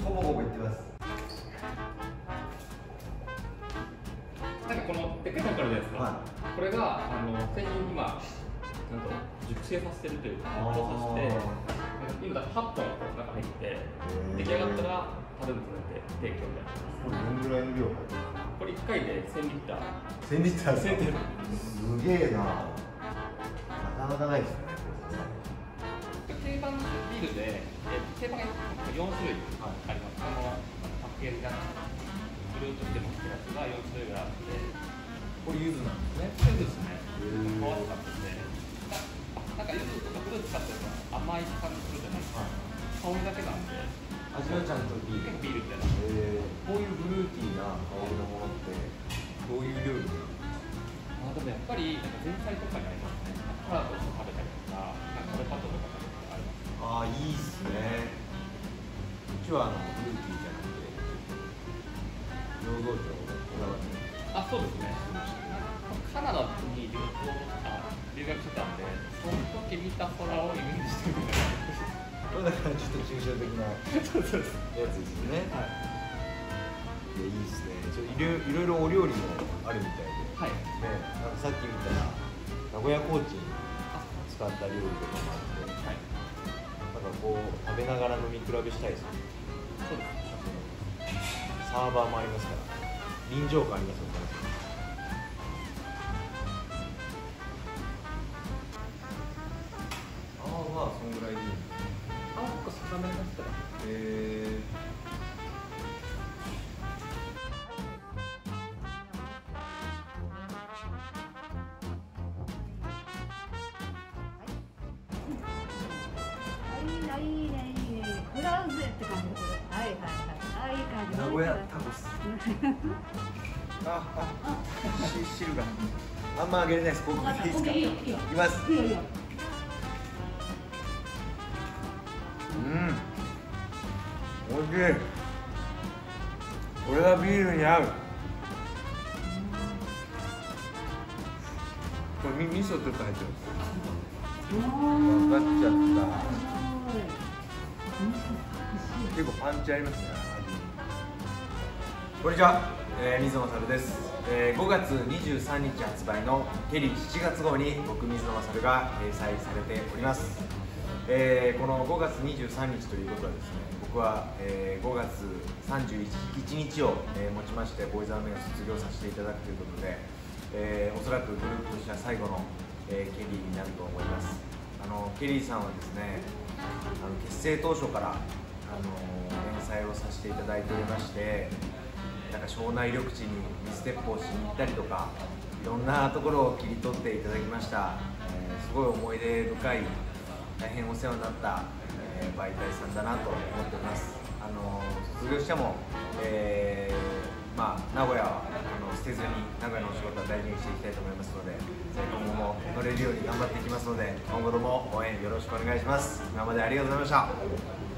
ボコボコいってます。 なんかこのでっかいタンクあるじゃないですか、はい、これが専用に今なんと熟成させてるというか発酵させて、今だから8本中入って出来上がったら樽に詰めて提供みたいな。 これどんぐらいの量入ってる？ これ1回で1000リッター。 1000リッターですか？すげえな。なかなかないですね。 定番ビールで、定番が4種類あります。パッケージがフルーツでも好きなやつが4種類ぐらいあって、 これ柚子なんですね。 そうですね。皮を使ってて、なんか柚子とかフルーツ使ってるの甘い感じするじゃないですか。香りだけなんで。 味はちゃんとビール。 ビールみたいな。 こういうフルーティーな香りのものってどういう料理？ でもやっぱり前菜とかにありますね。サラダとして食べたりとか、カレーパッドとか食べたりとかあります。 ああ、いいっすね。うちはフルーティーじゃなくて醸造酒をこだわって。 あ、そうですね。カナダに留学してたんで、その時見た空をイメージしてみたいな。 これだからちょっと抽象的なやつですよね。はい。いいですね。いろいろお料理もあるみたいで。はい。ね、なんかさっき見たら名古屋コーチに使った料理とかもあって、はい。なんかこう食べながら飲み比べしたいですね。 そうです。 サーバーもありますから、臨場感ありますよね。まあそんぐらいでいい。 少なめになったら。 いいね。フランスって感じです。はい。いい感じ。 名古屋タコス。汁が。あんまあげれないです。僕いいですか。いきます。おいしい。これがビールに合う。これ味噌ちょっと入ってます。分かっちゃった。結構パンチありますね。こんにちは、水野勝です。5月23日発売のケリー7月号に僕水野勝が掲載されております。この5月23日ということはですね、僕は、5月31日を、もちましてボーイズ・アーメンを卒業させていただくということで、おそらくグループとしては最後の、ケリーになると思います。ケリーさんはですね、結成当初から連載をさせていただいておりまして、なんか庄内緑地に水鉄砲しに行ったりとか、いろんなところを切り取っていただきました。すごい思い出深い、大変お世話になった、媒体さんだなと思っております。卒業しても、名古屋は捨てずに名古屋のお仕事は大事にしていきたいと思いますので、今後も乗れるように頑張っていきますので、今後とも応援よろしくお願いします。今までありがとうございました。